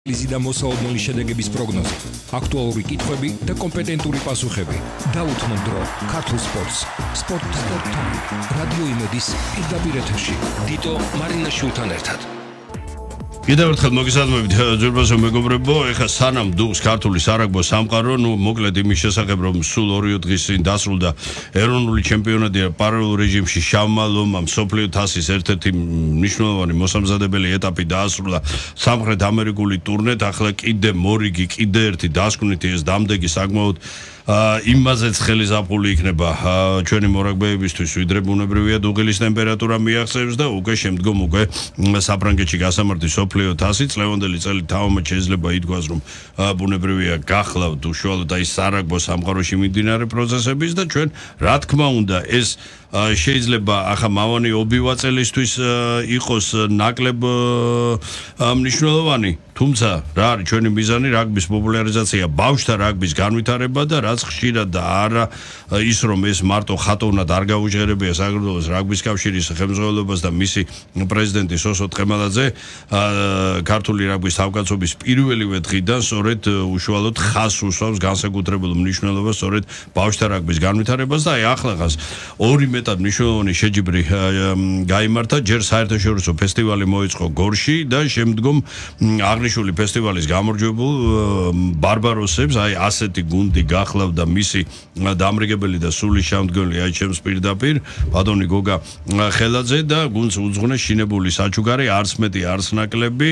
ლიზი და მოსაოდნელი შედეგების პროგნოზი, აქტუალური კითხვები და კომპეტენტური პასუხები. დაუთმო დრო ქართულ სპორტს. სპორტ.com რადიო იმედის პირდაპირ ეთერში. დიტო მარინაშვილთან ერთად. კიდევ ერთხელ მოგესალმებით ძვირფასო მეგობრებო, ეხლა სანამ დუღს ქართული სარაგბო სამყარო, მოკლედ იმის შესახებ რომ სულ 2 დღის წინ დასრულდა ეროვნული ჩემპიონატი პარალელურ რეჟიმში შავმა ლომამ მსოფლიო თასის ერთ-ერთი მნიშვნელოვანი მოსამზადებელი ეტაპი დაასრულა სამხრეთ ამერიკული ტურნეთ, ახლა კიდე მორიგი, კიდე ერთი დასკვნითი ეს დამდეგი საკმაოდ იმაზეც ხელისაფული იქნება ჩვენი მორაგბეებისთვის, ვიდრე ბუნებრივია დუღილის ტემპერატურა მიაღწევს და უკვე შემდგომ უკვე საფრანგეთში გასამართი სოფლიო თასი წლევანდელი წელი თავმად შეიძლება ითქვას რომ ბუნებრივია გახლავთ უშუალოდ აი სარაგბო სამყაროში მიმდინარე პროცესების და ჩვენ რა თქმა უნდა ეს შეიძლება ახლა მავანი ობივაწელისთვის იყოს ნაკლებ მნიშვნელოვანი, თუმცა რა არის ჩვენი მიზანი რაგბის პოპულარიზაცია, ბავშვთა რაგბის განვითარება და რაც ხშირად და არა ის რომ ეს მარტო ხატოვნად არ გაუჟღერებია საქართველოს რაგბის კავშირის ხელმძღვანელობას და მისი პრეზიდენტი სოსო თხემალაძე ქართული რაგბის თავკაცობის პირველივე დღიდან სწორედ უშუალოდ ხაზს უსვამს განსაკუთრებულ მნიშვნელობას სწორედ ბავშვთა რაგბის განვითარებას და აი ახლახანს ორი მეტად მნიშვნელოვანი შეჯიბრი გაიმართა, ჯერ საერთაშორისო ფესტივალი მოეწყო გორში და შემდგომ აღნიშნული ფესტივალის გამარჯვებულ ბარბაროსებს აი ასეთი გუნდი გახლავდა მისი დამრიგებელი და სული შემდგომი აი ჩემს პირდაპირ ბატონი გოგა ხელაძე და გუნდს უძღვნეს შინებული საჩუქარი არც მეტი არც ნაკლები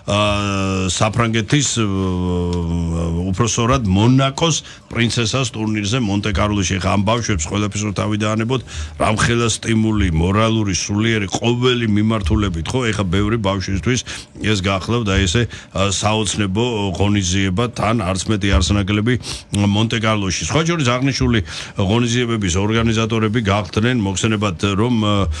საფრანგეთის უпроსორად მონაკოს პრინცესას ტურნირზე მონტე-კარლოში. ხა ამ ბავშვებს ყველაფერს რო თავი დაანებოთ რამხელა სტიმული, მორალური, სულიერი ყოველი მიმართულებით, ხო? ეხა ბევრი ბავშვისთვის ეს გახლავთ აი ესე საოცნებო ღონისძიება თან არც მეტი არც ნაკლები მონტე-კარლოში. სხვა შორის აღნიშნული ღონისძიებების ორგანიზატორები გახდნენ მოხსენებათ რომ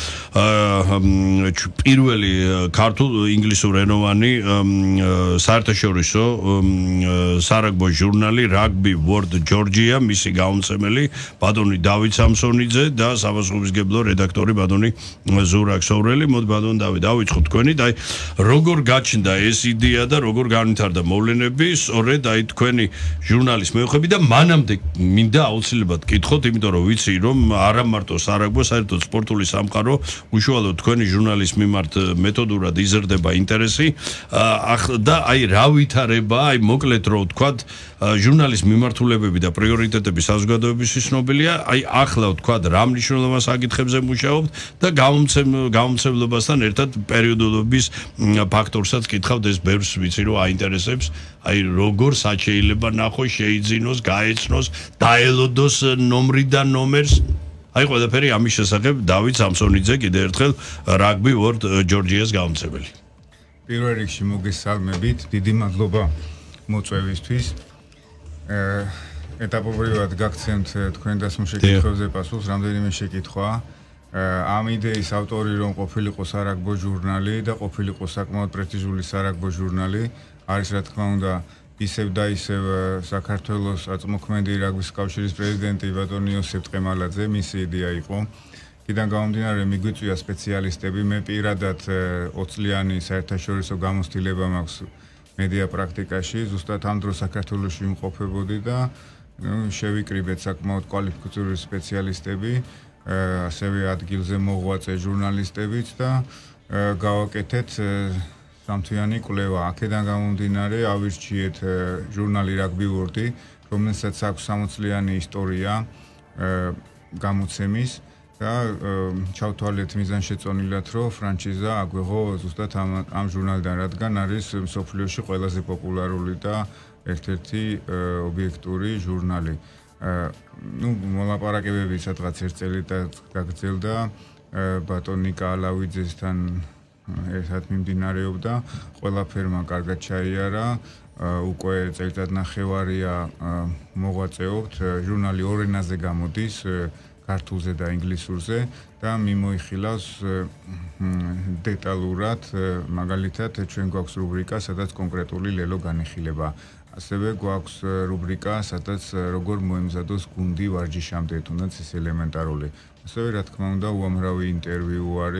პირველი ქართულ ინგლისურ ენოვანი საერთაშორისო სარაგბო ჟურნალი Rugby World Georgia მისი გამომცემელი ბატონი დავით სამსონიძე და საპასუხისმგებლო რედაქტორი ბატონი ზურაკ სოვრელი. მოდ ბატონ დავით დავიწყოთ თქვენი და აი როგორ გაჩნდა ეს იდეა და როგორ განვითარდა მოვლენები სწორედ აი თქვენი ჟურნალის მეუხები და მანამდე მინდა აუცილებლად კითხოთ, იმიტომ რომ ვიცი რომ არა მარტო სარაგბო, საერთოდ სპორტული სამყარო უშუალოდ თქვენი ჟურნალის მიმართ მეთოდურად იზრდება ინტერესი და აი რა ვითარება, აი მოკლედ რო ვთქვათ ჟურნალის მიმართულებები და პრიორიტეტები საზოგადოების ცნობილია, აი ახლა ვთქვათ რა მნიშვნელოვან საკითხებზე მუშაობთ და გამომცემლობასთან ერთად პერიოდულობის ფაქტორსაც კითხავთ, ეს ბევრს ვიცი რომ აინტერესებს, აი როგორ შეიძლება ნახო შეიძინოს, გაეცნოს, დაელოდოს ნომრიდან ნომერს. აი ყველაფერი ამის შესახებ დავით სამსონიძე კიდევ ერთხელ Rugby World Georgia-ს გამომცემელი. პირველ რიგში მოგესალმებით, დიდი მადლობა მოწვევისთვის. ეტაპობრივად გაგცემთ თქვენ დასმულ შეკითხვებზე პასუხს, რამდენიმე შეკითხვა. ამ იდეის ავტორი რომ ყოფილიყო სარაგბო ჟურნალი და ყოფილიყო საკმაოდ პრესტიჟული სარაგბო ჟურნალი, არის რა თქმა უნდა ისევ და ისევ საქართველოს აწმოქმედი რაგბის კავშირის პრეზიდენტი ბატონი იოსებ თხემალაძე, მისი იდეა იყო. იქიდან გამომდინარე მიგვიწვია სპეციალისტები, მე პირადად 20 წლიანი საერთაშორისო გამოცდილება მაქვს მედია პრაქტიკაში, ზუსტად ამ დროს საქართველოში ვიმყოფებოდი და შევიკრიბეთ საკმაოდ კვალიფიციური სპეციალისტები, ასევე ადგილზე მოღვაწე ჟურნალისტებიც და გავაკეთეთ სამთვიანი კვლევა. აქედან გამომდინარე ავირჩიეთ ჟურნალი Rugby World, რომელსაც აქვს 60 წლიანი ისტორია გამოცემის და ჩავთვალეთ მიზანშეწონილად, რომ ფრანჩიზა აგვეღო ზუსტად ამ ჟურნალიდან, რადგან არის მსოფლიოში ყველაზე პოპულარული და ერთ-ერთი ობიექტური ჟურნალი. მოლაპარაკებები სადღაც 1 წელი გაგრძელდა ბატონი ნიკა ალავიძესთან ერთად მიმდინარეობდა, ყველაფერმა კარგად ჩაიარა, უკვე წელიწადნახევარია მოღვაწეობთ, ჟურნალი ორ ენაზე გამოდის, ქართულზე და ინგლისურზე და მიმოიხილავს დეტალურად, მაგალითად ჩვენ გვაქვს რუბრიკა, სადაც კონკრეტული ლელო განიხილება. ასევე გვაქვს რუბრიკა, სადაც როგორ მოემზადოს გუნდი ვარჯიშამდე, თუნდაც ეს ელემენტარული. ასევე რა თქმა უნდა უამრავი ინტერვიუ არის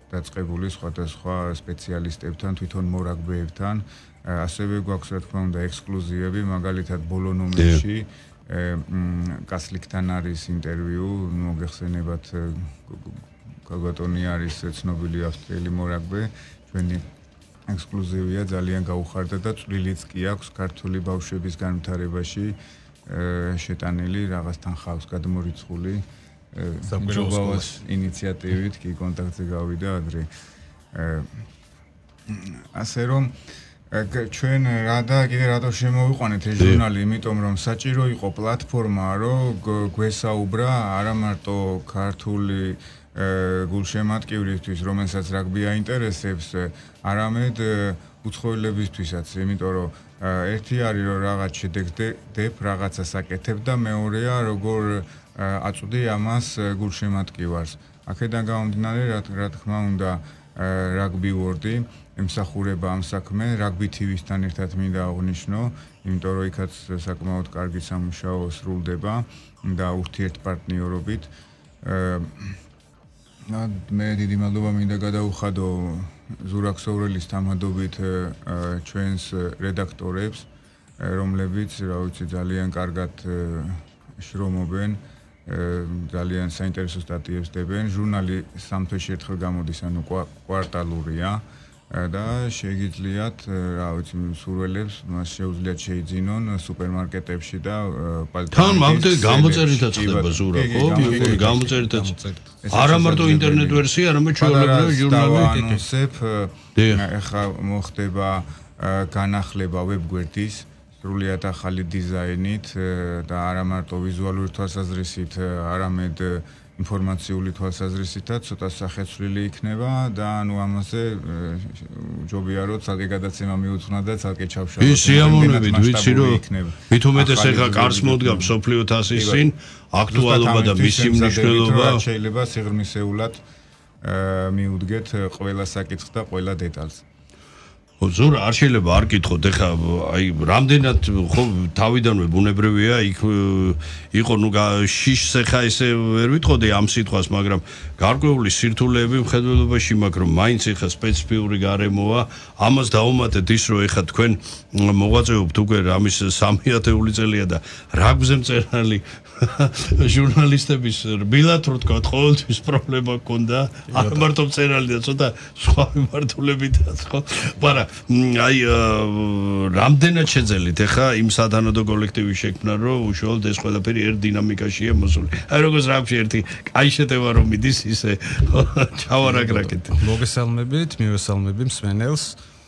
დაწყებული სხვადასხვა სპეციალისტებთან, თვითონ მორაგბეებთან. ასევე გვაქვს რა თქმა უნდა ექსკლუზივები, მაგალითად ბოლო ნომერში კასლიკთან არის ინტერვიუ, მოგეხსენებათ გალბატონი არის ცნობილი ავსტრიელი მორაგბე, ჩვენი ექსკლუზივია, ძალიან გაუხარდა და წვლილიც კი აქვს ქართული ბავშვების განვითარებაში შეტანილი რაღაცთან ხავს გადმორიცხული სამგროვოს ინიციატივით კი კონტაქტზე გავიდა ადრე. ასე რომ ჩვენ კიდე რატო შემოვიყვანეთ ეს ჟურნალი, იმიტომ რომ საჭირო იყო პლატფორმა, რომ გვესაუბრა არა მარტო ქართული გულშემატკივრისთვის, რომელსაც რაგბი აინტერესებს, არამედ უცხოელებისთვისაც, იმიტომ რომ ერთი არის რომ რაღაც შედეგდებ, რაღაცას აკეთებ და მეორეა როგორ აწვდი ამას გულშემატკივარს. აქედან გამომდინარე, რა თქმა უნდა, რაგბი ვორდი ემსახურება ამ საქმე, რაგბი TV-სთან ერთად მინდა აღვნიშნო, იმიტომ რომ იქაც საკმაოდ კარგი სამუშაო სრულდება და ურთიერთპარტნიორობით. მე დიდი მადლობა მინდა გადაუხადო ზურაქ სოვრელის თამადობით ჩვენს რედაქტორებს, რომლებიც, რა ვიცი, ძალიან კარგად შრომობენ, ძალიან საინტერესო სტატიებს დებენ. ჟურნალი 3 თვეში ერთხელ გამოდის, ანუ კვარტალურია და შეგიძლიათ, რა ვიცი, სურველებს მას შეუძლიათ შეიძინონ სუპერმარკეტებში და თან მამდე გამოწერითაც ხდება ზურა, ხო? გამოწერითაც. არა მარტო ინტერნეტ ვერსია, არამედ ჩვეულებრივი ჟურნალი ანონსებ. ეხლა მოხდება განახლება ვებგვერდის სრულიად ახალი დიზაინით და არა მარტო ვიზუალური თვალსაზრისით, არამედ ინფორმაციული თვალსაზრისითაც ცოტა სახეცვლილი იქნება და ანუ ამაზე ჯობია რომ ცალკე გადაცემა მიუძღვნა და ცალკე ჩავშალოთ. ის სიამოვნებით ვიცი რომ მით უმეტეს ეხა კარს მოდგა მსოფლიო თასის წინ აქტუალობა და მისი მნიშვნელობა შეიძლება სიღრმისეულად მიუდგეთ ყველა საკითხს და ყველა დეტალს. ზურა არ შეიძლება არ კითხოთ ეხა აი რამდენად ხო თავიდანვე ბუნებრივია იქ იყო ნუ შიშს ეხა ესე ვერ ვიტყოდი ამ სიტყვას, მაგრამ გარკვეული სირთულეები მხედველობაში მაქვს რომ მაინც ეხა სპეციფიური გარემოა, ამას დაუმატეთ ის რომ ეხა თქვენ მოღვაწეობთ უკვე ამის 3 ათეული წელია და რაგბზე მწერალი ჟურნალისტების რბილად რო თქვა ყოველთვის პრობლემა ჰქონდა, არ მარტო მწერალი და ცოტა სხვა მიმართულებითაც ხო, მაგრამ აი რამდენად შეძელით ეხა იმ სათანადო კოლექტივის შექმნა რომ უშუალოდ ეს ყველაფერი ერთ დინამიკაშია მოსული. აი როგორც რაგბში ერთი კაი შეტევა რომ მიდის ისე ჩავარაგრაკეთ. მოგესალმებით, მივესალმები მსმენელს.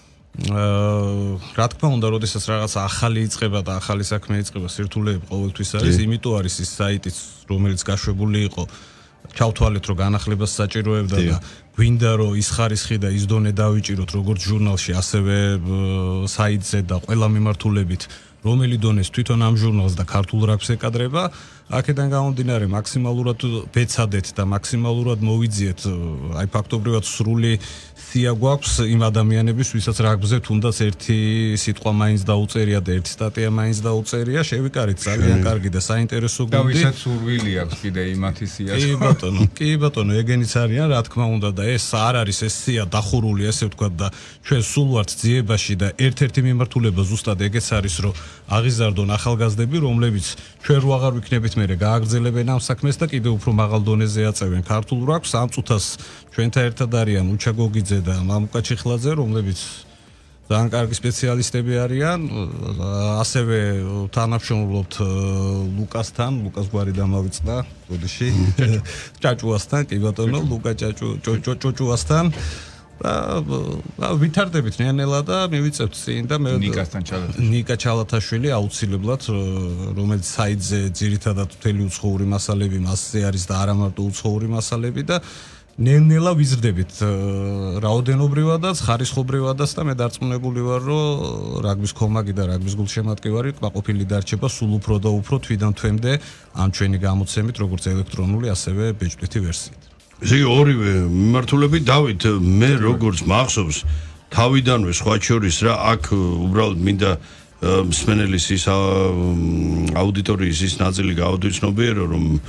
რა თქმა უნდა, როდესაც რაღაც ახალი იწყება და ახალი საქმე იწყება, სირთულეები ყოველთვის არის, იმიტომ არის ის საიტიც, რომელიც გაშვებული იყო, ჩავთვალეთ, რომ განახლებას საჭიროებდა და გვინდა რომ ის ხარისხი და ის დონე დავიჭიროთ, როგორც ჟურნალში, ასევე საიტზე და ყველა მიმართულებით, რომელი დონეს თვითონ ამ ჟურნალს და ქართულ რაგბს ეკადრება, აქედან გამომდინარე მაქსიმალურად ვეცადეთ და მაქსიმალურად მოვიძიეთ, აი ფაქტობრივად სრული სია გვაქვს იმ ადამიანების, ვისაც რაგბზე თუნდაც ერთი სიტყვა მაინც დაუწერია და ერთი სტატია მაინც დაუწერია, შევიკარით ძალიან კარგი და საინტერესო გუნდი. და ვისაც სურვილი აქვს კიდე იმათი სია. კი ბატონო, ეგენიც არიან, რა თქმა უნდა და ეს არ არის ეს სია დახურული, ესე ვთქვათ და ჩვენ სულ ვართ ძიებაში და ერთ-ერთი მიმართულება ზუსტად ეგეც არის, რომ აღიზარდონ ახალგაზრდები, რომლებიც ჩვენ რო აღარ ვიქნებით მერე გააგრძელებენ ამ საქმეს და კიდევ უფრო მაღალ დონეზე აწევენ ქართულ რაგბს. ამ წუთას ჩვენთან ერთად არიან უჩა გოგიძე და მამუკა ჩიხლაძე, რომლებიც ძალიან კარგი სპეციალისტები არიან. ასევე თანამშრომლობთ ლუკასთან, ლუკას გვარი დამავიწყდა ბოდიში. ჭაჭუასთან, კი ბატონო, ლუკა ჭოჭუასთან. და ვითარდებით ნელ-ნელა და მივიწევთ წინ და მე ნიკა ჩალათაშვილი აუცილებლად, რომელიც საიტზე ძირითადად მთელი უცხოური მასალები მასზე არის და არა მარტო უცხოური მასალები და ნელ-ნელა ვიზრდებით რაოდენობრივადაც, ხარისხობრივადაც და მე დარწმუნებული ვარ, რომ რაგბის ქომაგი და რაგბის გულშემატკივარი კმაყოფილი დარჩება სულ უფრო და უფრო თვიდან თვემდე ამ ჩვენი გამოცემით, როგორც ელექტრონული, ასევე ბეჭდვითი ვერსიით. ესე ორივე მიმართულებით დავით, მე როგორც მახსოვს თავიდანვე სხვა შორის რა აქ უბრალოდ მინდა მსმენელის ის აუდიტორიის ის ნაწილი გაავდიცნობიერო, რომ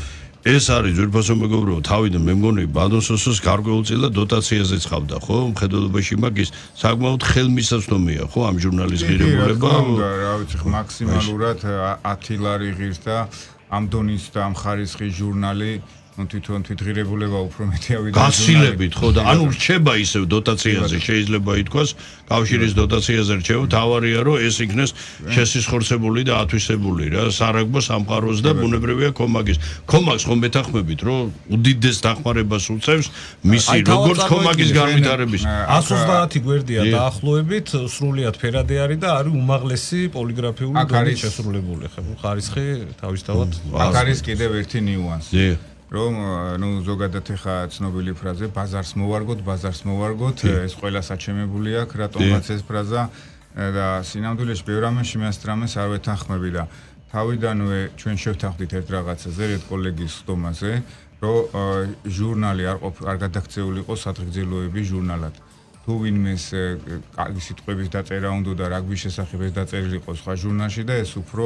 ეს არის ძვირფასო მეგობრებო, თავიდან მე მგონი ბადონსოსოს გარკვეულწილად დოტაციაზეც ხავდა, ხო? მხედველობაში მაგის საკმაოდ ხელმისაწვდომია, ხო, ამ ჟურნალის ღირებულება. რა ვიცი, მაქსიმალურად 10 ლარი ღირს და ამ დონის და ამ ხარისხის ჟურნალი თვითონ თვითღირებულება უფრო მეტი ავიდა გასილებით ხო და ანუ რჩება ისევ დოტაციაზე შეიძლება ითქვას კავშირის დოტაციაზე რჩება თავარია რომ ეს იქნეს შესისხორცებული და ათვისებული რა სარაგბო სამყაროს და ბუნებრივია კომაგის ხომ მეთანხმებით რომ უდიდეს დახმარებას უწევს მისი როგორც კომაგის განვითარების 130 გვერდია დაახლოებით სრულიად ფერადი არის და არის უმაღლესი პოლიგრაფიული დონით შესრულებული ხარისხი თავისთავად აქ არის კიდევ ერთი ნიუანსი რომ ნუ ზოგადად ეხა ცნობილი ფრაზე ბაზარს მოვარგოთ ეს ყველა საჩემებული აქვს რატომაც ეს ფრაზა და სინამდვილეში ბევრ ამაში მეასტრამეს არ ვეთანხმები და თავიდანვე ჩვენ შევთანხმდით ერთ რაღაცაზე ერთ კოლეგის ხდომაზე რომ ჟურნალი არ გადაქცეული იყოს სადღეგრძელოების ჟურნალად თუ ვინმეს კარგი სიტყვების დაწერა უნდა და რაგბის შესახებ ეს დაწერილი იყოს სხვა ჟურნალში და ეს უფრო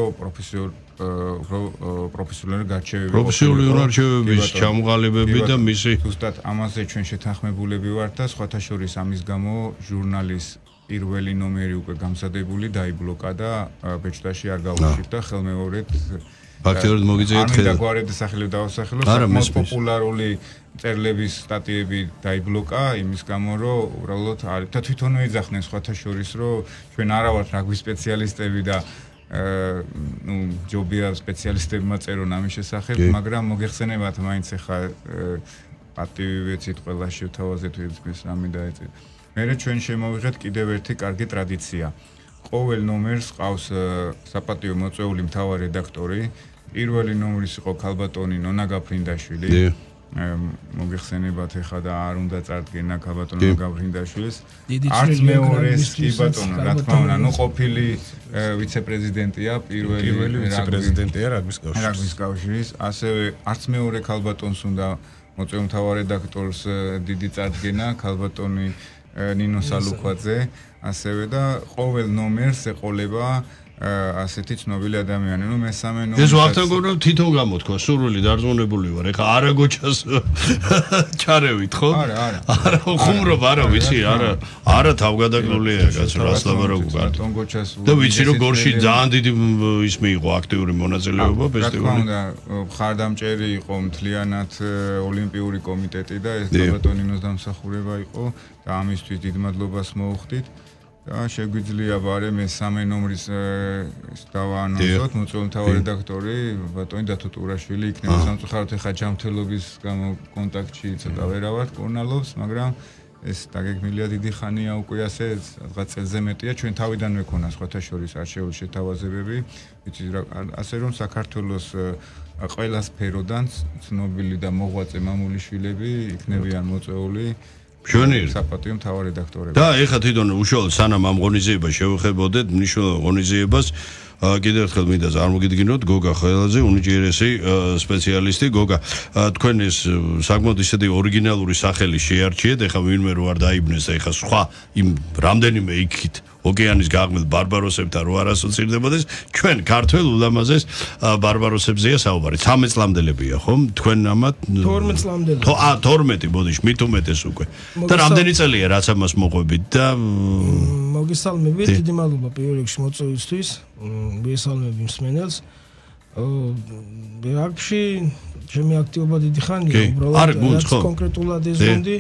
პროფესიონალური გარჩევები პროფესიონალური არჩევების ჩამოყალიბები და მისი ზუსტად ამაზე ჩვენ შეთანხმებულები ვართ და სხვათა შორის ამის გამო ჟურნალის პირველი ნომერი უკვე გამზადებული დაიბლოკა და ბეჭდაში არ გაუშვით და ხელმეორედ ფაქტიურად მოგიწევთ ხელ და გვარად სახელით დავასახელო საკმაოდ პოპულარული წერლების სტატიები დაიბლოკა იმის გამო რომ უბრალოდ არის და თვითონვე ეძახნენ სხვათა შორის რომ ჩვენ არა ვართ რაგბის სპეციალისტები და ნუ ჯობია სპეციალისტებმა წერონ ამის შესახებ მაგრამ მოგეხსენებათ მაინც ახლა პატივი ვეცით ყველა შევთავაზეთ ვერცმის რამე დაეწეთ მერე ჩვენ შემოვიღეთ კიდევ ერთი კარგი ტრადიცია ყოველ ნომერს ყავს საპატიო მოწვეული მთავარი რედაქტორი პირველი ნომრის იყო ქალბატონი ნონა გაფრინდაშვილი მოგეხსენებათ ახლა და არ უნდა წარდგენა ქალბატონი ნონა გაფრინდაშვილის არც მეორეს კი ბატონო რა თქმა უნდა ნუ ყოფილი ვიცე-პრეზიდენტია პირველი ვიცე-პრეზიდენტია რაგბის კავშირის ასევე არც მეორე ქალბატონს უნდა მოწვეულ მთავარ რედაქტორს დიდი წარდგენა ქალბატონი ნინო სალუქვაძე ასევე და ყოველ ნომერს ეყოლება ასეთი ცნობილი ადამიანი. ნუ მესამე ნომერი. ეს ვახტანგო თვითონ გამოთქვა, სურვილი დარწმუნებული ვარ. ეხა არაგოჩას ჩარევით, ხო? არა, ხუმრობ, არა, ვიცი, არა თავგადაკნულია კაცო, რას ლაბარაკობ კარგი. ტონგოჩას და ვიცი რომ გორში ძალიან დიდი ის მიიღო აქტიური მონაწილეობა ფესტივალში. და ხარდამჭერი იყო მთლიანად ოლიმპიური კომიტეტი და ეს ბატონინოს დამსახურება იყო და ამისთვის დიდ მადლობას მოუხდით. და შეგვიძლია ბარე მესამე ნომრის დავაანონსოთ მოწვეულ მთავარ რედაქტორი ბატონი დათო ტურაშვილი იქნება სამწუხაროდ ეხა ჯანმრთელობის გამო კონტაქტში ცოტა ვერა ვარ კორნალობს მაგრამ ეს დაგეგმილია დიდი ხანია უკვე ასე რაღაც წელზე მეტია ჩვენ თავიდანვე ქონა სხვათა შორის არჩეული შეთავაზებები ვიცი ასე რომ საქართველოს ყველა სფეროდან ცნობილი და მოღვაწე მამულიშვილები იქნებიან მოწვეული მშვენიერი საპატიო მთავარ რედაქტორები და ეხლა თვითონ უშუალოდ სანამ ამ ღონისძიებას შევეხებოდეთ მნიშვნელოვან ღონისძიებას კიდევ ერთხელ მინდა წარმოგიდგინოთ გოგა ხელაძე უნიჭიერესი სპეციალისტი გოგა თქვენ ეს საკმაოდ ისეთი ორიგინალური სახელი შეარჩიეთ ეხლა ვინმე რო არ დაიბნეს და ეხლა სხვა იმ რამდენიმე იქით ოკეანის გაღმილ ბარბაროსებთან რო არ ასოცირდებოდეს ჩვენ ქართველ ულამაზეს ბარბაროსებზეა საუბარი 13 წლამდელებია ხომ თქვენ ამათ 12 წლამდელი 12 ბოდიში მით უმეტეს უკვე და რამდენი წელია რაც ამას მოყვებით და მოგესალმებით დიდი მადლობა პირველ რიგში მოწვევისთვის მოგესალმები მსმენელს რაგბში ჩემი აქტივობა დიდი ხანია უბრალოდ კონკრეტულად ეს გუნდი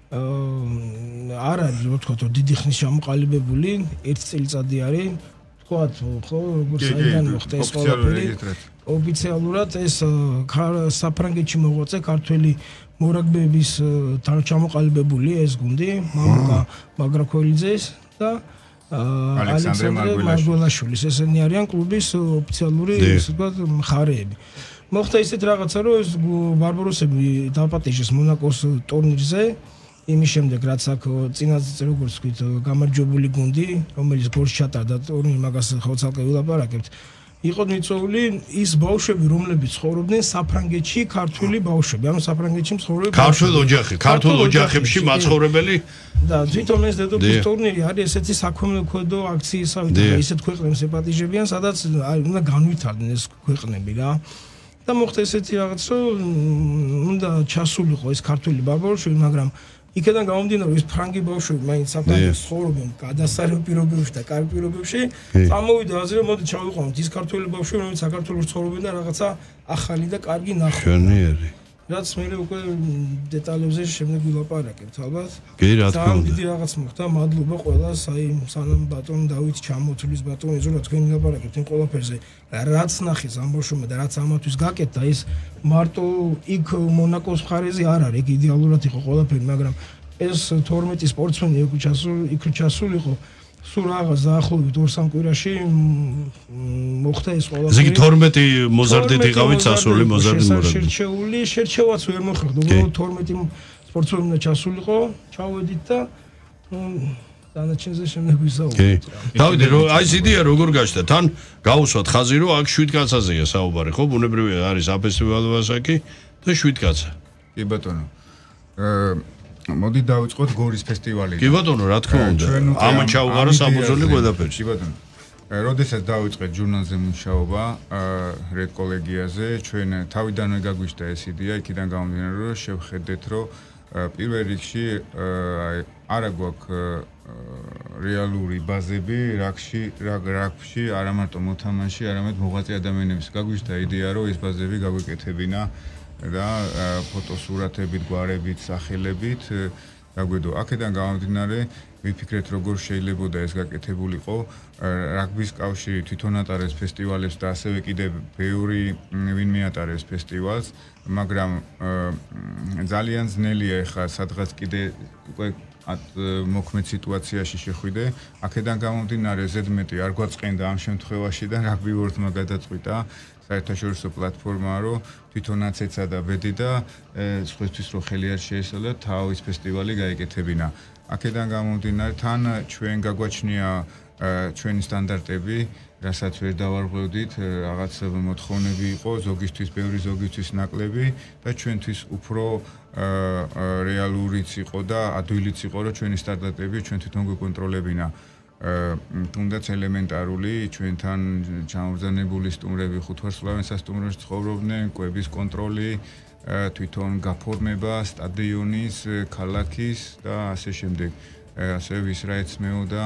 არ არის რო თქვა დიდი ხნის ჩამოყალიბებული 1 წელიწადი არის თქვა ხო როგორც საიდან მოხდა ეს ყველაფერი ოფიციალურად ეს საფრანგეთში მოღვაწე ქართველი მორაგბეების ჩამოყალიბებული ეს გუნდი მამუკა მაგრაქოლიძეს და ალექსანდრე მარგველაშვილის ესენი არიან კლუბის ოფიციალური ესე ვთქვათ მხარეები მოხდა ისეთ რაღაცა რომ ეს ბარბაროსები დაპატიჟეს მონაკოს ტურნირზე იმის შემდეგ რაც აქ წინაზე როგორც ვთქვით გამარჯვებული გუნდი რომელიც გოლს ჩატარდა ტურნირ მაგას ხო ცალკე ვილაპარაკებთ იყო მიწოული ის ბავშვები რომლებიც ცხოვრობდნენ საფრანგეთში ქართული ბავშვები ანუ საფრანგეთში მცხოვრები ქართულ ოჯახებში მაცხოვრებელი და თვითონ ეს დედოფლის ტურნირი არის ესეთი საქველმოქმედო აქციისავით ისეთ ქვეყნებს ეპატიჟებიან სადაც უნდა განვითარდნენ ეს ქვეყნები რა და მოხდა ესეთი რაღაც, რომ უნდა ჩასულიყო ეს ქართველი ბაბაშვილი, მაგრამ იქიდან გამომდინარე ის ფრანგი ბავშვები მაინც საფრანგეთში ცხოვრობენ გადასარევ პირობებში და კარგ პირობებში, წამოვიდა აზრი, მოდი ჩავიყვანოთ ის ქართველი ბავშვები, რომელიც საქართველოს ცხოვრობენ და რაღაცა ახალი და კარგი ნახო. ჩვენიერი. რაც მე უკვე დეტალებზე შემდეგ ვილაპარაკებთ ალბათ. კი, რა თქმა უნდა. დიდი რაღაც მოხდა, მადლობა ყველას, აი სანამ ბატონ დავით ჩამოთვლის ბატონ ეზოლა თქვენ ვილაპარაკებთ იმ ყველაფერზე. რაც ნახეს ამ ბავშვმა და რაც ამათვის გაკეთდა, ის მარტო იქ მონაკოს მხარეზე არ არის, იქ იდეალურად იყო ყველაფერი, მაგრამ ეს 12 სპორტსმენი იქ ჩასულიყო. სულ რაღაც დაახლოებით 2-3 კვირაში მოხდა ეს ყველაფერი. ესე იგი 12 მოზარდით იყავით სასული მოზარდი. შერჩევაც ვერ მოხერხდა. უბრალოდ 12 სპორტსმენი უნდა ჩასულიყო, ჩავედით და დანარჩენზე შემდეგ ვისაუბრებთ. დავით, აი ეს იდეა როგორ გაჩნდა? თან გავუსვათ ხაზი, რომ აქ 7 კაცაზეა საუბარი, ხო? ბუნებრივია არის აფესტივალო ასაკი და 7 კაცა. კი ბატონო. მოდი დავიწყოთ გორის ფესტივალი. კი ბატონო, რა თქმა უნდა. ამ ჩავღარო საბრძოლო ყველაფერში. კი ბატონო. როდესაც დავიწყეთ ჟურნალზე მუშაობა, რედ კოლეგიაზე, ჩვენ თავიდანვე გაგვიჩნდა ეს იდეა, იქიდან გამომდინარე, რომ შევხედეთ, რომ პირველ რიგში არა გვაქვს რეალური ბაზები რაგბში, არა მარტო მოთამაშე, არამედ მოღვაწე ადამიანების. გაგვიჩნდა იდეა, რომ ეს ბაზები გაგვიკეთებინა და ფოტოსურათებით, გვარებით, სახელებით დაგვედო. აქედან გამომდინარე, ვიფიქრეთ, როგორ შეიძლებოდა ეს გაკეთებულიყო. რაგბის კავშირი თვითონ ატარებს ფესტივალებს და ასევე კიდევ ბევრი ვინმე ატარებს ფესტივალს, მაგრამ ძალიან ძნელია ხა სადღაც კიდე უკვე მოქმედ სიტუაციაში შეხვიდე. აქედან გამომდინარე, ზედმეტი არ გვაწყენდა ამ შემთხვევაში და რაგბი ვორდმა გადაწყვიტა საერთაშორისო პლატფორმაა, რომ თვითონაც ეცა და ბედი და სხვისთვის რო ხელი არ შეესწოდა, თავის ფესტივალი გაეკეთებინა. აქედან გამომდინარე, თან ჩვენ გაგვაჩნია ჩვენი სტანდარტები, რასაც ვერ დავარღვევდით, რაღაც მოთხოვნები იყო, ზოგისთვის ბევრი, ზოგისთვის ნაკლები და ჩვენთვის უფრო რეალურიც იყო და ადვილიც იყო, რომ ჩვენი სტანდარტები ჩვენ თვითონ გვეკონტროლებინა. თუნდაც ელემენტარული ჩვენთან ჩამობრძანებული სტუმრები ხუთვარსკვლავიან სასტუმროში ცხოვრობდნენ, კვების კონტროლი, თვითონ გაფორმება სტადიონის, ქალაქის და ასე შემდეგ. ასევე ვის რა ეცმეოდა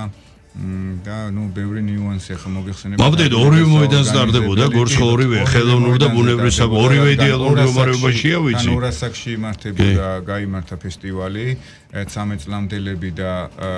და ნუ ბევრი ნიუანსი ახლა მოგიხსენებათ. მოვდეთ ორივე მოედანს დარდებოდა გორს ორივე ხელოვნურ და ბუნებრივ ორივე იდეალურ მდგომარეობაშია ვიცი. ან ორასაკში იმართებოდა, გაიმართა ფესტივალი 13 წლამდელები და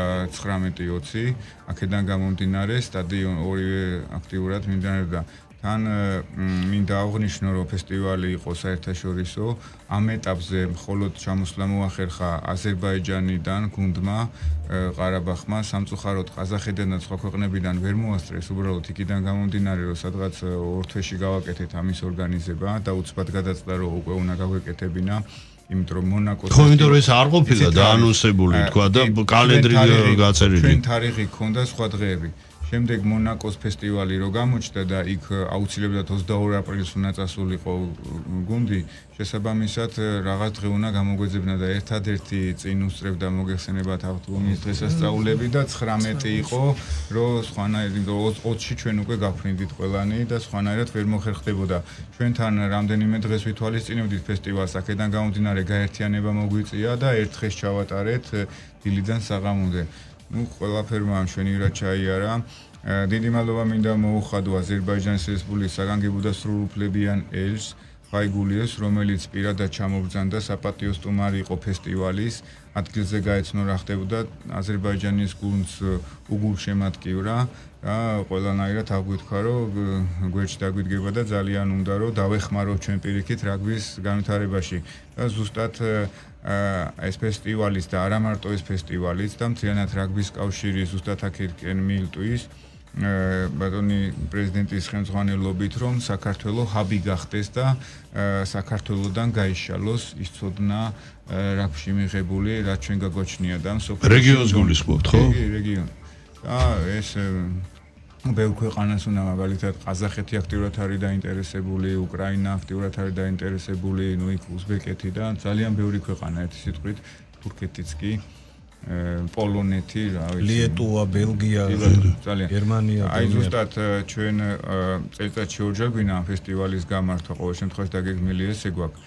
19-20. აქედან გამომდინარე სტადიონ ორივე აქტიურად მიმდინარეობდა. თან მინდა აღვნიშნო, რომ ფესტივალი იყო საერთაშორისო. ამ ეტაპზე მხოლოდ ჩამოსვლა მოახერხა აზერბაიჯანიდან გუნდმა, ყარაბაღმა, სამწუხაროდ ყაზახეთიდან და სხვა ქვეყნებიდან ვერ მოასწრეს. უბრალოდ იქიდან გამომდინარე, რომ სადღაც ორ თვეში გავაკეთეთ ამის ორგანიზება და უცბად გადაწყდა, რომ უკვე უნდა გავეკეთებინა. იმიტომ რომ მონაკოს ხო, იმიტომ რომ ეს არ ყოფილა დაანონსებული, თქვა და კალენდრი გაწერილი. ჩვენ თარიღი ჰქონდა სხვა დღეები. შემდეგ მონაკოს ფესტივალი რო გამოჩნდა და იქ აუცილებლად 22 აპრილს უნდა წასულიყო გუნდი, შესაბამისად რაღაც დღე უნდა გამოგვეძებნა და ერთადერთი წინ უსწრებდა მოგეხსენებათ ავტომის დღესასწაულები და 19 იყო, რომ სხვანაირად 20-ში ჩვენ უკვე გაფრინდით ყველანი და სხვანაირად ვერ მოხერხდებოდა. ჩვენთან რამდენიმე დღეს ვითვალისწინებდით ფესტივალს, აქედან გამომდინარე გაერთიანება მოგვიწია და ერთ დღეს ჩავატარეთ დილიდან საღამომდე. ну ყველაფერმა ამ შვენივრად ჩაიარა. დიდი მადლობა მინდა მოუხადო აზერბაიჯანის რესპუბლიკის საგანგებო და სრულუფლებიან ელს ფაიგულიეს, რომელიც პირადად ჩამობრძანდა საპატიო სტუმარი იყო ფესტივალის. ადგილზე გაეცნო რა ხდებოდა, აზერბაიჯანის გუნდს უგულშემატკივრა და ყველანაირად აგვითქვა, რომ გვერდში დაგვიდგება და ძალიან უნდა რომ დავეხმაროთ ჩვენ პირიქით რაგბის განვითარებაში. და ზუსტად ეს ფესტივალის და არა მარტო ეს ფესტივალის და მთლიანად რაგბის კავშირი ზუსტად აქედან მიილტვის ბატონი პრეზიდენტის ხელმძღვანელობით, რომ საქართველოს ჰაბი გახდეს და საქართველოსდან გაიშალოს ის ცოდნა რაგბში მიღებული, რაც ჩვენ გაგვაჩნია და რეგიონს გულისხმობთ, ხო? კი, რეგიონი. და ეს ბევრ ქვეყანას უნდა მაგალითად ყაზახეთი აქტიურად არის დაინტერესებული, უკრაინა აქტიურად არის დაინტერესებული, ნუ იქ უზბეკეთი და ძალიან ბევრი ქვეყანა ერთი სიტყვით, თურქეთიც კი. პოლონეთი, რა ვიცი, ლიეტუვა, ბელგია, გერმანია. აი ზუსტად ჩვენ წელიწადში ორჯერ გვინდა ამ ფესტივალის გამართვა, ყოველ შემთხვევაში დაგეგმილი ესე გვაქვს.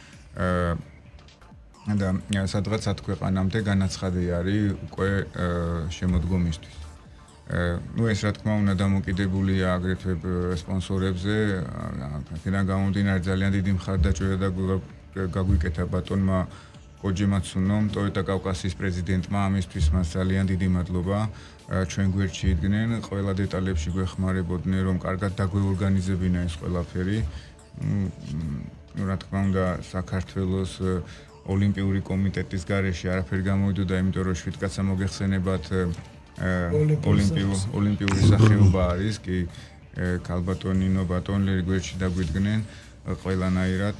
და სადღაც 10 ქვეყანამდე განაცხადი არის უკვე შემოდგომისთვის. ну ეს რა თქმა უნდა დამოკიდებულია აგრეთვე სპონსორებზე, აქედან გამომდინარე ძალიან დიდი მხარდაჭერა და გაგვიკეთა ბატონმა კოჯიმაცუნომ, Toyota კავკასიის პრეზიდენტმა ამისთვის მას ძალიან დიდი მადლობა. ჩვენ გვერდში იდგნენ, ყველა დეტალებში გვეხმარებოდნენ, რომ კარგად დაგვეორგანიზებინა ეს ყველაფერი. რა თქმა უნდა საქართველოს ოლიმპიური კომიტეტის გარეშე არაფერი გამოვიდოდა, იმიტომ რომ შვიდკაცა მოგეხსენებათ ოლიმპიური სახეობა არის, კი ქალბატონინო ბატონლერი გვერდში დაგვიდგნენ ყველანაირად.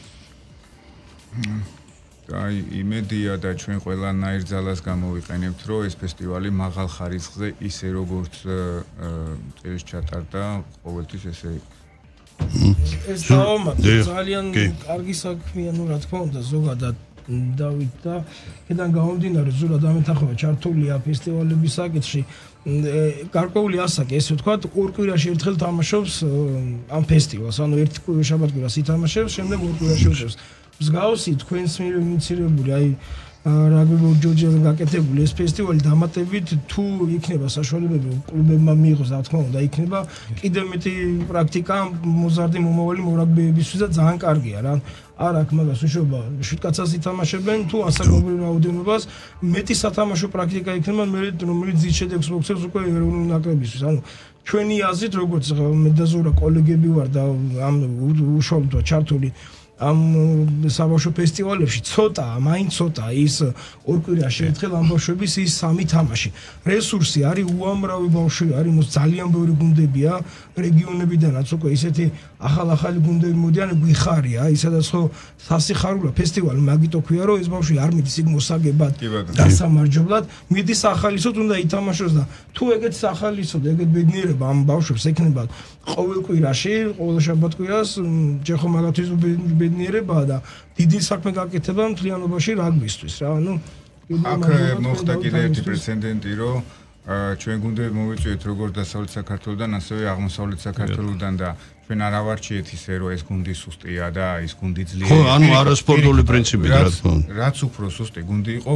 აი იმედია და ჩვენ ყველანაირ ძალას გამოვიყენებთ, რომ ეს ფესტივალი მაღალ ხარისხზე ისე როგორც წელს ჩატარდა, ყოველთვის ესე იყოს. ეს ძალიან კარგი საქმეა, ну რა თქმა უნდა, ზოგადად დავით და აქედან გამომდინარე, ზოგადად ამეთახება ჩართულია ფესტივალების საკითხში. გარკვეული ასაკი, ესე ვთქვათ, ორ კვირაში ერთხელ თამაშობს ამ ფესტივალს, ანუ ერთ შაბათ-კვირას ითამაშებს, შემდეგ ორ კვირაში უშვებს. მსგავსი თქვენს მიერ ინიციირებული, აი რაგბი ჯორჯიაზე გაკეთებული ეს ფესტივალი დამატებით თუ იქნება საშუალებები კლუბებმა მიიღოს, რა თქმა უნდა, იქნება კიდევ მეტი პრაქტიკა მოზარდი მომავალი მორაგბეებისთვის და ძალიან კარგია რა. არ აქვს მაგას უშუალო შვიდკაცას ითამაშებენ თუ ასაკობრივ რაოდენობას მეტი სათამაშო პრაქტიკა იქნება მე რომელიც ძირ შედეგს მოგცემს უკვე ეროვნულ ნაკრებისთვის. ანუ ჩვენი აზრით როგორც მე და ზურა კოლეგები ვარ და ამ უშუალოდ ჩართული ამ საბავშვო ფესტივალებში ცოტაა, მაინც ცოტაა ის ორ კვირაში ერთხელ ამ ბავშვების ის სამი თამაში. რესურსი არის უამრავი ბავშვი არის, ძალიან ბევრი გუნდებია რეგიონებიდანაც უკვე ისეთი ახალ-ახალი გუნდები მოდიან, გვიხარია, ისედაც ხო სასიხარულო ფესტივალი მაგიტო ქვია, რომ ეს ბავშვი არ მიდის იქ მოსაგებად დასამარჯებლად, მიდის ახალისოდ უნდა ითამაშოს და თუ ეგეთ ახალისოდ, ეგეთ ბედნიერება ამ ბავშვებს ექნებათ ყოველ კვირაში, ყოველ შაბათ-კვირას, ჯერ ხო მაგათთვის ბედნიერებაა და დიდი საქმე გაკეთება მთლიანობაში რაგბისთვის რა. ანუ აქ მოხდა კიდევ ერთი პრეცედენტი, რომ ჩვენ გუნდები მოვიწვიეთ როგორც დასავლეთ საქართველოსდან, ასევე აღმოსავლეთ საქართველოსდან და ჩვენ არ ავარჩიეთ ისე, რომ ეს გუნდი სუსტია და ის გუნდი ძლიერი. ხო, ანუ არასპორტული პრინციპით რა თქმა უნდა. რაც უფრო სუსტი გუნდი იყო,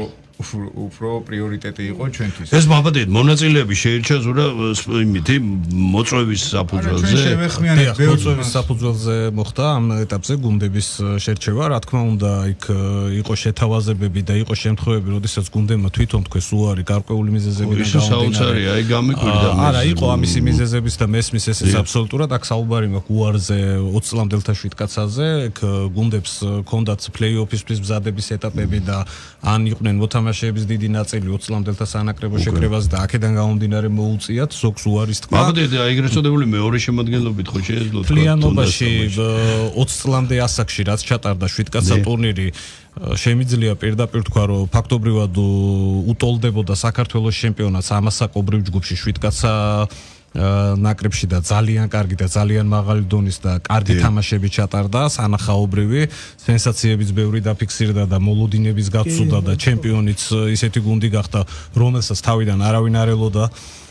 უფრო პრიორიტეტი იყო ჩვენთვის. ეს მაბადეთ მონაწილეები შეირჩა ზურა იმითი მოწვევის საფუძველზე. მოწვევის საფუძველზე მოხდა ამ ეტაპზე გუნდების შერჩევა, რა თქმა უნდა, იქ იყო შეთავაზებები და იყო შემთხვევები, როდესაც გუნდებმა თვითონ თქვეს უარი გარკვეული მიზეზებიდან გამომდინარე. აი გამიკვირდა. არა, იყო ამისი მიზეზების და მესმის ეს აბსოლუტურად აქ საუბარი მაქვს უარზე 20 წლამდელთა შვიდკაცაზე, იქ გუნდებს ჰქონდათ პლეი-ოფისთვის მზადების ეტაპები და ან იყვნენ მოთამაშეების დიდი ნაწილი 20 წლამდელთა საანაკრებო შეკრებას და აქედან გამომდინარე მოუწიათ ზოგს უარის თქმა. მაბადეთ, აი ეგრეთ წოდებული მეორე შემადგენლობით ხო შეეძლოთ მთლიანობაში 20 წლამდე ასაკში რაც ჩატარდა შვიდკაცა ტურნირი შემიძლია პირდაპირ თქვა, რომ ფაქტობრივად უტოლდებოდა საქართველოს ჩემპიონატს ამასაკობრივ ჯგუფში შვიდკაცა ნაკრებში და ძალიან კარგი და ძალიან მაღალი დონის და კარგი თამაშები ჩატარდა, სანახაობრივი სენსაციებიც ბევრი დაფიქსირდა და მოლოდინების გაცუდა და ჩემპიონიც ისეთი გუნდი გახდა, რომელსაც თავიდან არავინ არ ელოდა.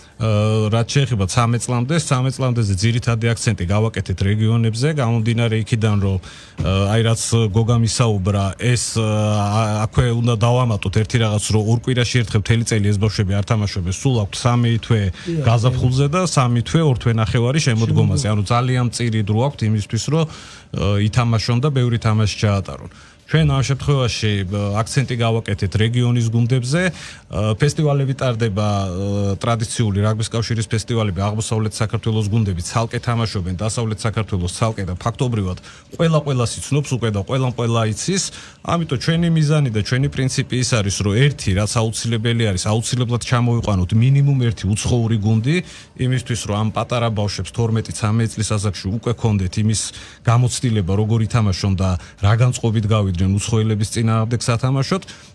რაც შეეხება 13 წლამდეზე ძირითადი აქცენტი გავაკეთეთ რეგიონებზე, გამომდინარე იქიდან, რომ აი რაც გოგამ ისაუბრა, ეს აქვე უნდა დავამატოთ ერთი რაღაც, რომ ორ კვირაში ერთხელ მთელი წელი ეს ბავშვები არ თამაშობენ, სულ აქვთ 3 თვე გაზაფხულზე და 3 თვე 2 თვე ნახევარი შემოდგომაზე. ანუ ძალიან მწირი დრო აქვთ იმისთვის, რომ ითამაშონ და ბევრი თამაში ჩაატარონ. ჩვენ ამ შემთხვევაში აქცენტი გავაკეთეთ რეგიონის გუნდებზე. ფესტივალები ტარდება ტრადიციული რაგბის კავშირის ფესტივალები, აღმოსავლეთ საქართველოს გუნდები ცალკე თამაშობენ, დასავლეთ საქართველოს ცალკე და ფაქტობრივად ყველას იცნობს უკვე და ყველა იცის. ამიტომ ჩვენი მიზანი და ჩვენი პრინციპი ის არის, რომ ერთი რაც აუცილებელი არის, აუცილებლად ჩამოვიყვანოთ მინიმუმ ერთი უცხოური გუნდი, იმისთვის რომ ამ პატარა ბავშვებს 12-13 წლის ასაკში უკვე ქონდეთ იმის გამოცდილება, როგორ ითამაშონ და რა განწყობით გავიდნენ უცხოელების წინააღმდეგ სათამაშოდ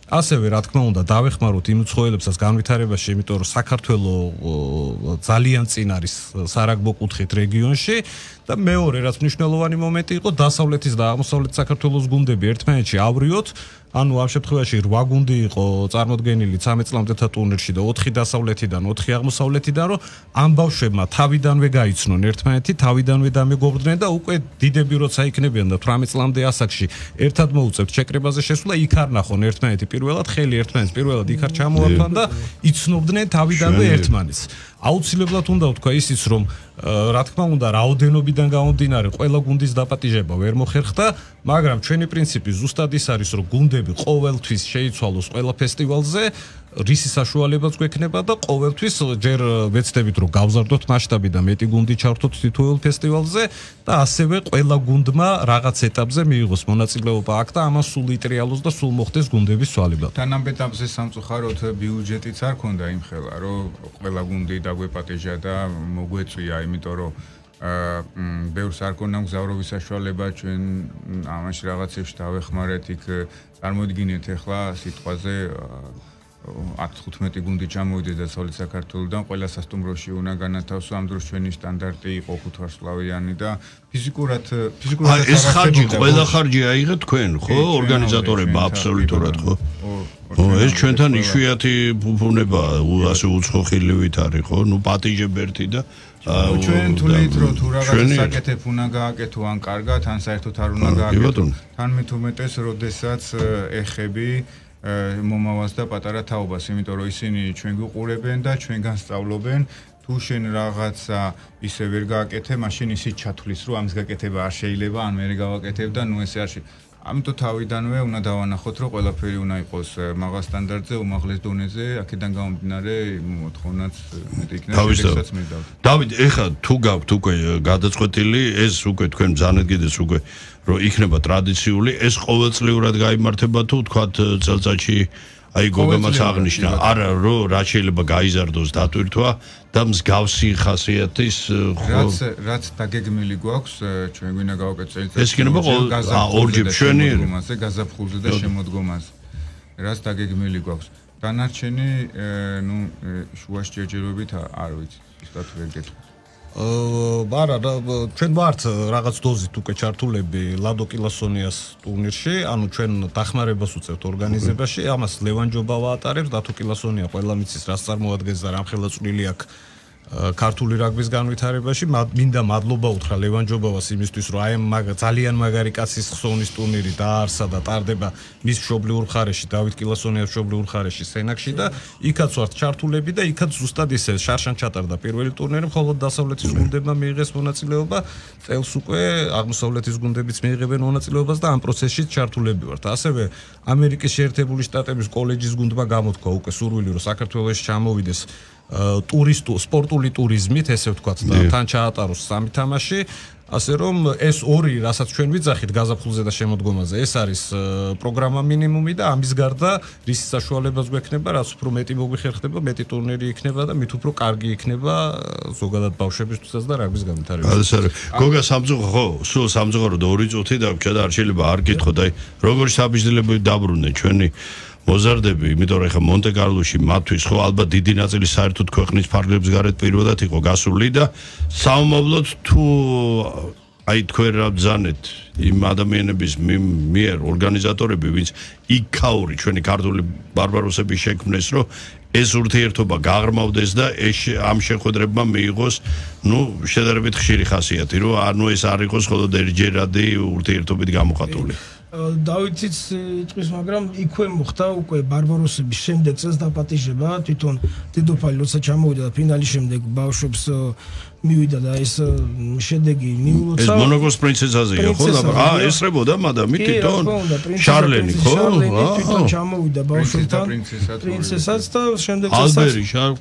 ასევე რა თქმა უნდა დავეხმაროთ იმ უცხოელებსაც განვითარებაში, იმიტომ რომ საქართველოს ძალიან წინ არის სარაგბო კუთხით რეგიონში და მეორე რაც მნიშვნელოვანი მომენტი იყო დასავლეთის და აღმოსავლეთის საქართველოს გუნდები ერთმანეთში ავრიოთ. ანუ ამ შემთხვევაში 8 გუნდი იყო წარმოდგენილი 13 წლამდეთა ტურნირში და 4 დასავლეთიდან, 4 აღმოსავლეთიდან, რომ ამ ბავშვებმა თავიდანვე გაიცნონ ერთმანეთი, თავიდანვე დამეგობრდნენ და უკვე დიდები როცა იქნებიან და 18 წლამდე ასაკში ერთად მოუწევთ შეკრებაზე შესვლა, იქ არ ნახონ ერთმანეთი პირველად, ხელი ერთმანეთს პირველად იქ არ ჩამოართვან და იცნობდნენ თავიდანვე ერთმანეთს. აუცილებლად უნდა ვთქვა ისიც, რომ რა თქმა უნდა, რაოდენობიდან გამომდინარე, ყველა გუნდის დაპატიჟება ვერ მოხერხდა, მაგრამ ჩვენი პრინციპი ზუსტად ის არის, რომ გუნდები ყოველთვის შეიცვალოს ყველა ფესტივალზე, რისი საშუალებაც გვექნება და ყოველთვის ჯერ ვეცდებით, რომ გავზარდოთ მასშტაბი და მეტი გუნდი ჩავთოთ თითოეულ ფესტივალზე და ასევე ყველა გუნდმა რაღაც ეტაპზე მიიღოს მონაწილეობა აქ და ამას სულ იტრიალოს და სულ მოხდეს გუნდების სვალიბრად. თან ამ ეტაპზე სამწუხაროდ ბიუჯეტიც არ ქონდა იმ ხელა, რომ ყველა გუნდი დაგვეპატიჟა და მოგვეწვია, იმიტომ რომ ბევრს არ ქონდა მგზავრობის საშუალება, ჩვენ ამაში რაღაცებში დავეხმარეთ, იქ წარმოიდგინეთ ახლა სიტყვაზე 10-15 გუნდი ჩამოვიდეს დასავლეთ საქართველოსდან, ყველა სასტუმროში უნდა განათავსო, ამ დროს ჩვენი სტანდარტი იყო 5 ვარსკვლავიანი და ფიზიკურად ეს ხარჯი, ყველა ხარჯი აიღეთ თქვენ, ხო? ორგანიზატორებმა აბსოლუტურად, ხო? ეს ჩვენთან იშვიათი ფუფუნება, ასე უცხოხილივით არის, ხო? ნუ პატიჟებერთი და ჩვენ თulit რომ თუ რაღაც საკეთებ უნდა გააკეთო ან კარგად, ან საერთოდ არ უნდა გააკეთო. თან მე თუ მეტეს, როდესაც ეხები მომავალს და პატარა თაობას, იმიტომ რომ ისინი ჩვენ გვიყურებენ და ჩვენგან სწავლობენ. თუ შენ რაღაცა ისე ვერ გააკეთე, მაშინ ისიც ჩათვლის, რომ ამის გაკეთება არ შეიძლება, ან მე გავაკეთებ და ნუ ესე არ შეიძლება. ამიტომ თავიდანვე უნდა დავანახოთ, რომ ყველაფერი უნდა იყოს მაღალ სტანდარტზე, უმაღლეს დონეზე, აქედან გამომდინარე მოთხოვნაც მეტი იქნება შესაძაც მე დავთ. დავით, ეხლა თუ გაქვთ უკვე გადაწყვეტილი, ეს უკვე თქვენ ბრძანეთ კიდეც უკვე რომ იქნება ტრადიციული, ეს ყოველწლიურად გაიმართება თუ თქვათ წელწადში აი გოგამაც აღნიშნა, არა რომ რა შეიძლება გაიზარდოს დატვირთვა და მსგავსი ხასიათის რაც დაგეგმილი გვაქვს, ჩვენ გვინდა გავაკეთოთ წელიწადში. ეს იქნება ორჯერ მშვენიერი გაზაფხულზე და შემოდგომაზე. რაც დაგეგმილი გვაქვს. დანარჩენი, ნუ შუაში ჯერჯერობით არ ვიცი, ზუსტად ვერ გეტყვი. არა, ჩვენ ვართ რაღაც დოზით უკვე ჩართულები ლადო კილასონიას ტურნირში, ანუ ჩვენ დახმარებას უწევთ ორგანიზებაში, ამას ლევან ჯობა ვაატარებს, დათო კილასონია ყველა მიცის რას წარმოადგენს და რამხელა წვლილი აქვს ქართული რაგბის განვითარებაში. მინდა მადლობა უთხრა ლევან ჯობავას იმისთვის, რომ აი ძალიან მაგარი კაცის ხსოვნის ტურნირი დაარსა და ტარდება მის მშობლიურ მხარეში, დავით კილასონიას მშობლიურ მხარეში, სენაკში და იქაც ვართ ჩართულები და იქაც ზუსტად ისე შარშან ჩატარდა პირველი ტურნირი, მხოლოდ დასავლეთის გუნდებმა მიიღეს მონაწილეობა, წელს უკვე აღმოსავლეთის გუნდებიც მიიღებენ მონაწილეობას და ამ პროცესში ჩართულები ვართ. ასევე ამერიკის შეერთებული შტატების კოლეჯის გუნდმა გამოთქვა უკვე სურვილი, რომ საქართველოში ჩამოვიდეს სპორტული ტურიზმით, ესე ვთქვათ, და თან ჩაატაროს 3 თამაში, ასე რომ ეს ორი, რასაც ჩვენ ვიძახით გაზაფხულზე და შემოდგომაზე, ეს არის პროგრამა მინიმუმი და ამის გარდა რის საშუალებაც გვექნება, რაც უფრო მეტი მოგვიხერხდება, მეტი ტურნირი იქნება და მით უფრო კარგი იქნება ზოგადად ბავშვებისთვისაც და რაგბის განვითარებისთვის. ეს არის. გოგა სამწუხო, ხო, სულ სამწუხარო 2 წუთი დაგვჭა და არ შეიძლება არ გითხოთ, აი, როგორ საბიჯდელები დაბრუნდნენ ჩვენი მოზარდები, იმიტომ რომ ეხა მონტე-კარლოში მათთვის ხო ალბათ დიდი ნაწილი საერთოდ ქვეყნის ფარგლებს გარეთ პირველად იყო გასული და საომავლოდ თუ აი თქვენ რა ბრძანეთ იმ ადამიანების მიერ ორგანიზატორები, ვინც იქაური ჩვენი ქართული ბარბაროსების შექმნეს, რომ ეს ურთიერთობა გაღრმავდეს და ამ შეხვედრებმა მიიღოს, ნუ შედარებით ხშირი ხასიათი, რომ ანუ ეს არ იყოს მხოლოდ ერთჯერადი ურთიერთობით გამოხატული. დავითიც იტყვის, მაგრამ იქვე მოხდა უკვე ბარბაროსების შემდეგ წელს დაპატიჟება, თვითონ დედოფალი როცა ჩამოვიდა და ფინალის შემდეგ ბავშვებს მივიდა და ეს შედეგი მიულოცა. ეს მონაკოს პრინცესაზეა, ხო? ესრებოდა მადამი თვითონ შარლენი, ხო? თვითონ ჩამოვიდა ბავშვებთან პრინცესაც და შემდეგ ალბერი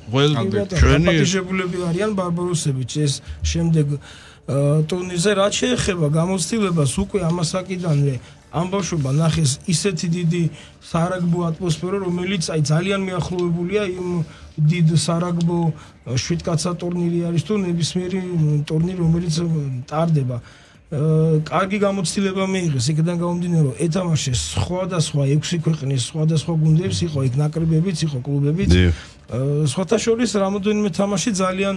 ჩვენი დაპატიჟებულები არიან ბარბაროსებიც. ეს შემდეგ ტურნირზე რაც შეეხება გამოცდილებას, უკვე ამასაკიდანვე ამ ბავშვებმა ნახეს ისეთი დიდი სარაგბო ატმოსფერო, რომელიც აი ძალიან მიახლოებულია იმ დიდ სარაგბო შვიდკაცა ტურნირი არის თუ ნებისმიერი ტურნირი, რომელიც ტარდება. კარგი გამოცდილება მიიღეს იქიდან გამომდინარე რომ ეთამაშეს სხვადასხვა 6 ქვეყნის სხვადასხვა გუნდებს იყო იქ ნაკრებებიც იყო კლუბებიც სხვათა შორის რამოდენიმე თამაში ძალიან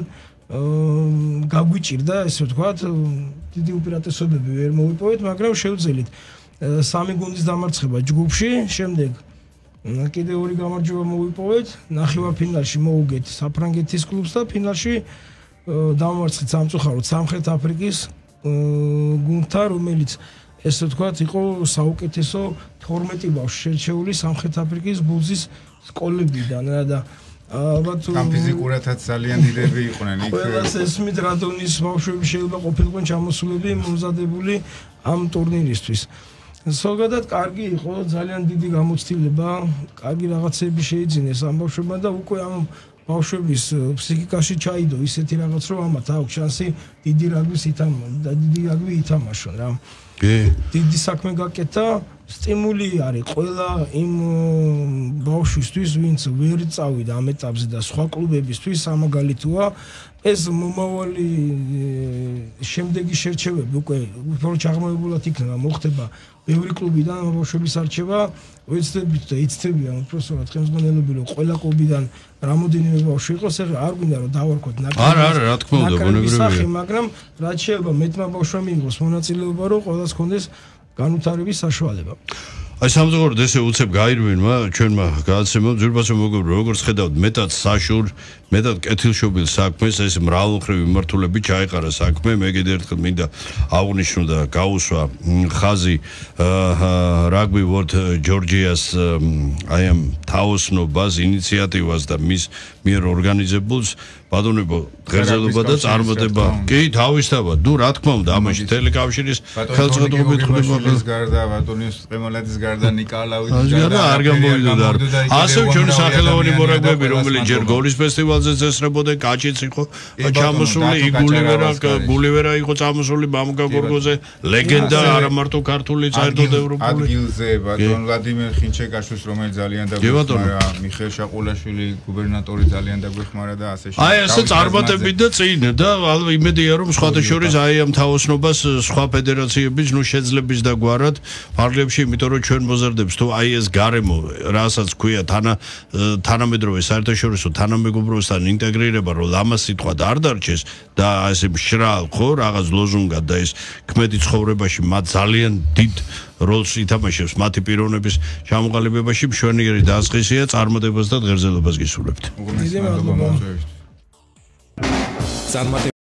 გაგვიჭირდა ესე ვთქვათ დიდი უპირატესობები ვერ მოვიპოვეთ მაგრამ შევძელით სამი გუნდის დამარცხება ჯგუფში შემდეგ კიდე ორი გამარჯვება მოვიპოვეთ ნახევარფინალში მოუგეთ საფრანგეთის კლუბს და ფინალში დამარცხეთ სამწუხაროდ სამხრეთ აფრიკის გუნდთან რომელიც ესე ვთქვათ იყო საუკეთესო 12 ბავშვი შერჩეული სამხრეთ აფრიკის ბულზის სკოლებიდან და ალბათ ამ ფიზიკურადაც ძალიან დიდები იყვნენ იქ ყველას ესმით რადონის ბავშვები შეიძლება ყოფილიყვნენ ჩამოსულები მომზადებული ამ ტურნირისთვის ზოგადად კარგი იყო ძალიან დიდი გამოცდილება კარგი რაღაცები შეიძინეს ამ ბავშვებმა და უკვე ამ ბავშვების ფსიქიკაში ჩაიდო ისეთი რაღაც რომ ამათ აქვს შანსი დიდი რაგბი ითამაშონ რა დიდი საქმე გაკეთა სტიმული არის ყველა იმ ბავშვისთვის ვინც ვერ წავიდა ამ ეტაპზე და სხვა კლუბებისთვის სამაგალითოა ეს მომავალი შემდეგი შერჩევები უკვე უფრო ჩაღრმავებულად იქნება მოხდება ბევრი კლუბიდან ბავშვების არჩევა ვეცდებით და იცდებიან უბრალოდ ხელმძღვანელები რომ ყველა კლუბიდან რამოდენიმე ბავშვი იყოს არ გვინდა რომ დავარქვათ არა რა თქმა უნდა ბუნებრივია მაგრამ რაც შეიძლება მეტმა ბავშვმა მიიღოს მონაწილეობა რომ ყველას ჰქონდეს განვითარების საშუალება აი სამწუხაროდ ესე უცებ გაირვინმა ჩვენმა გადაცემამ ძირფასო მოგებრო როგორც ხედავთ მეტად საშურ მეტად კეთილშობილ საქმეს ეს მრავალმხრივი მიმართულებით ჩაეყარა საქმე მე კიდევ ერთხელ მინდა აღვნიშნო და გაუსვა ხაზი რაგბი ვორლდ ჯორჯიას აი ამ თაოსნობას ინიციატივას და მის მიერ ორგანიზებულს ბატონებო ღერძელობა და წარმატება კი თავისთავად ნუ რა თქმა უნდა ამაში ტელეკავშირის ხელმძღვანელობით ხდება გარდა ბატონის ყემალაძის გარდა ნიკალავის გარდა არ გამოვიდოდა ასევე ჩვენი სახელოვანი მორაგბეები რომელიც ჯერ გოლის ფესტივალზე წესრებოდნენ კაჭიც იყო ჩამოსული გულივერა იყო წამოსული მამუკა გორგოზე ლეგენდა არა მარტო ქართული საერთოდ ევროპული ადგილზე ბატონ ვლადიმერ ხინჩეკაშვილს რომელიც ძალიან დაგვეხმარა მიხეილ შაყულაშვილი გუბერნატორი ძალიან დაგვეხმარა და ასე აი ასე წარმატებით და წინ და იმედია რომ სხვათა შორის აი ამ თაოსნობას სხვა ფედერაციების ნუ შეძლებს და გვარად ფარგლებში იმიტომ რომ ჩვენ მოზარდებს თუ აი ეს გარემო რასაც ქვია თანამედროვე საერთაშორისო თანამეგობრობასთან ინტეგრირება რომ ლამაზ სიტყვა არ დარჩეს და ასე მშრალ ხო რაღაც ლოზუნგად და ეს ქმედი ცხოვრებაში მათ ძალიან დიდ როლს ითამაშებს მათი პიროვნების ჩამოყალიბებაში მშვენიერი დასყისია წარმატებას და ღერძელობას გისურვებთ დიდი მადლობა